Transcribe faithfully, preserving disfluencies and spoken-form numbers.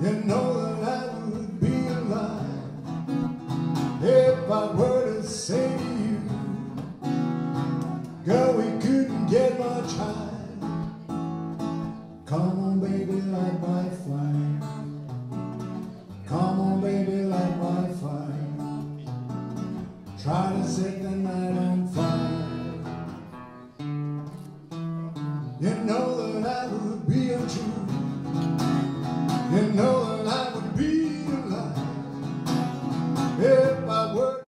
You know that I would be alive if I were to say to you, girl, we couldn't get much higher. Come on, baby, light my fire. Come on, baby, light my fire. Try to set the night on fire. You know that I would be untrue